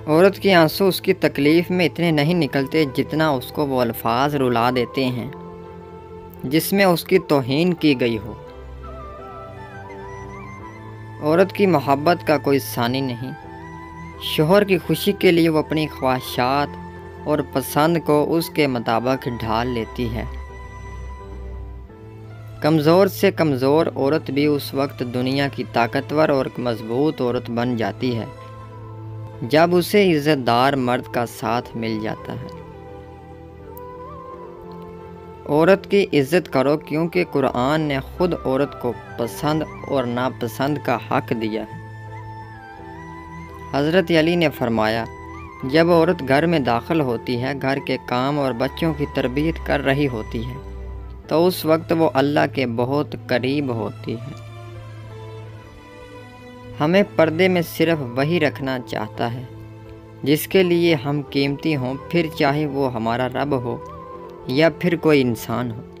عورت کے آنسو اس کی تکلیف میں اتنے نہیں نکلتے جتنا اس کو وہ الفاظ رلا دیتے ہیں جس میں اس کی توہین کی گئی ہو۔ عورت کی محبت کا کوئی ثانی نہیں۔ شوہر کی خوشی کے لیے وہ اپنی خواہشات اور پسند کو اس کے مطابق ڈھال لیتی ہے۔ کمزور سے کمزور عورت بھی اس وقت دنیا کی طاقتور اور مضبوط عورت بن جاتی ہے جب اسے عزت دار مرد کا ساتھ مل جاتا ہے۔ عورت کی عزت کرو کیونکہ قرآن نے خود عورت کو پسند اور ناپسند کا حق دیا ہے۔ حضرت علی نے فرمایا، جب عورت گھر میں داخل ہوتی ہے، گھر کے کام اور بچوں کی تربیت کر رہی ہوتی ہے، تو اس وقت وہ اللہ کے بہت قریب ہوتی ہے۔ ہمیں پردے میں صرف وہی رکھنا چاہتا ہے جس کے لیے ہم قیمتی ہوں، پھر چاہے وہ ہمارا رب ہو یا پھر کوئی انسان ہو۔